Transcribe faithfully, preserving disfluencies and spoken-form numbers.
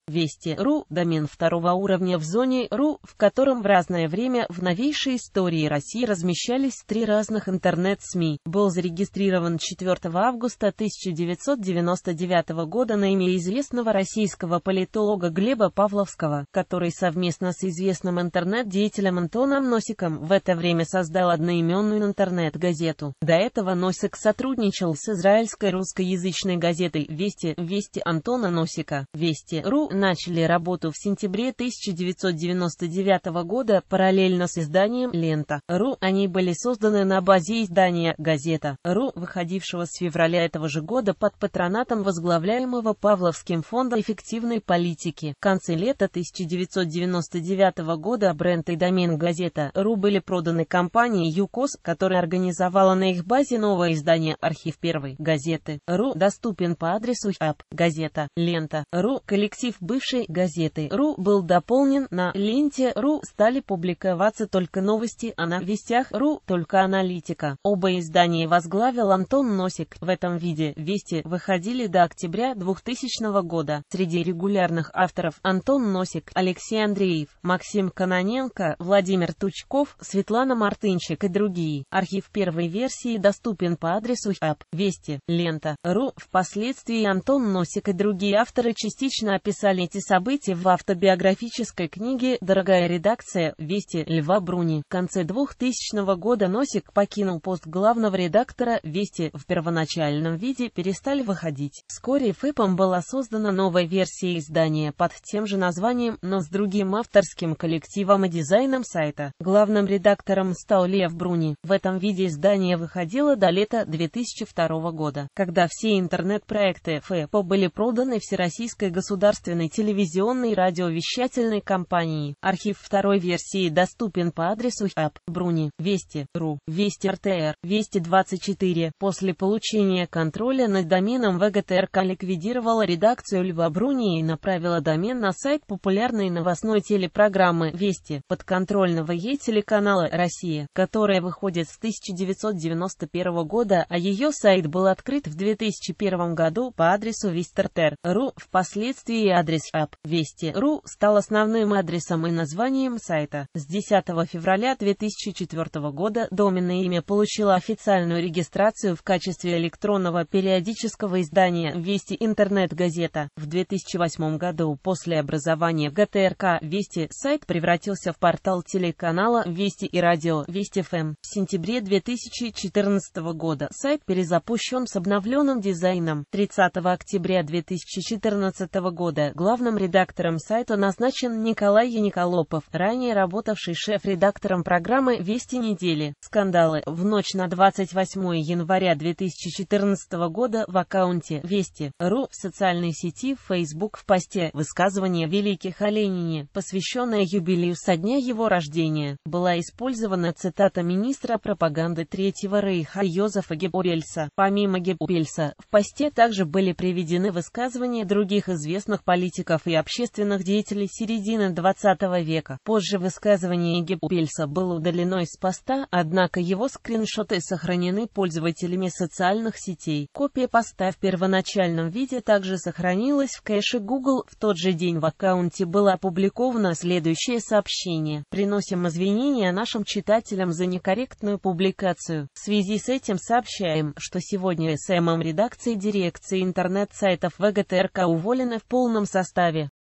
Вести.ру – домен второго уровня в зоне .ру, в котором в разное время в новейшей истории России размещались три разных интернет-СМИ. Был зарегистрирован четвёртого августа тысяча девятьсот девяносто девятого года на имя известного российского политолога Глеба Павловского, который совместно с известным интернет-деятелем Антоном Носиком в это время создал одноименную интернет-газету. До этого Носик сотрудничал с израильской русскоязычной газетой «Вести». Вести Антона Носика. Вести.ру начали работу в сентябре тысяча девятьсот девяносто девятого года параллельно с изданием «Лента.ру». Они были созданы на базе издания «Газета.ру», выходившего с февраля этого же года под патронатом возглавляемого Павловским фонда эффективной политики. В конце лета тысяча девятьсот девяносто девятого года бренд и домен «Газета.ру» были проданы компании ЮКОС, которая организовала на их базе новое издание «Архив первой газеты.ру», доступен по адресу ап газета лента.ру. Коллектив бывшей газеты.ру был дополнен. На ленте.ру стали публиковаться только новости, а на вестях.ру только аналитика. Оба издания возглавил Антон Носик. В этом виде «Вести» выходили до октября двухтысячного года. Среди регулярных авторов Антон Носик, Алексей Андреев, Максим Кононенко, Владимир Тучков, Светлана Мартынчик и другие. Архив первой версии доступен по адресу ап вести лента.ру. Впоследствии Антон Носик и другие авторы частично описали эти события в автобиографической книге «Дорогая редакция. Вести» Льва Бруни. В конце двухтысячного года Носик покинул пост главного редактора. «Вести» в первоначальном виде перестали выходить. Вскоре ФЭПом была создана новая версия издания под тем же названием, но с другим авторским коллективом и дизайном сайта. Главным редактором стал Лев Бруни. В этом виде издание выходило до лета две тысячи второго года, когда все интернет-проекты ФЭПа были проданы Всероссийской государственной телевизионной и радиовещательной компании. Архив второй версии доступен по адресу ап Бруни, Вести.ру, Вести РТР, Вести двадцать четыре. После получения контроля над доменом ВГТРК ликвидировала редакцию Льва Бруни и направила домен на сайт популярной новостной телепрограммы «Вести», подконтрольного ей телеканала «Россия», которая выходит с тысяча девятьсот девяносто первого года, а ее сайт был открыт в две тысячи первом году по адресу вести.ру. Впоследствии адрес ап вести.ру стал основным адресом и названием сайта. С десятого февраля две тысячи четвёртого года доменное имя получило официальную регистрацию в качестве электронного периодического издания «Вести Интернет-газета». В две тысячи восьмом году, после образования ГТРК «Вести», сайт превратился в портал телеканала «Вести» и радио «Вести ФМ». В сентябре две тысячи четырнадцатого года сайт перезапущен с обновленным дизайном. тридцатого октября две тысячи четырнадцатого года главным редактором сайта назначен Николай Яниколопов, ранее работавший шеф-редактором программы «Вести недели». Скандалы. В ночь на двадцать восьмое января две тысячи четырнадцатого года в аккаунте «Вести.ру» в социальной сети Facebook в посте «Высказывание великих о Ленине», посвященное юбилею со дня его рождения, была использована цитата министра пропаганды Третьего Рейха Йозефа Геббельса. Помимо Геббельса, в посте также были приведены высказывания других известных политиков и общественных деятелей середины двадцатого века. Позже высказывание Геббельса было удалено из поста, однако его скриншоты сохранены пользователями социальных сетей. Копия поста в первоначальном виде также сохранилась в кэше Google. В тот же день в аккаунте было опубликовано следующее сообщение: «Приносим извинения нашим читателям за некорректную публикацию. В связи с этим сообщаем, что сегодня СММ редакции дирекции интернет-сайтов ВГТРК уволены в полном составе.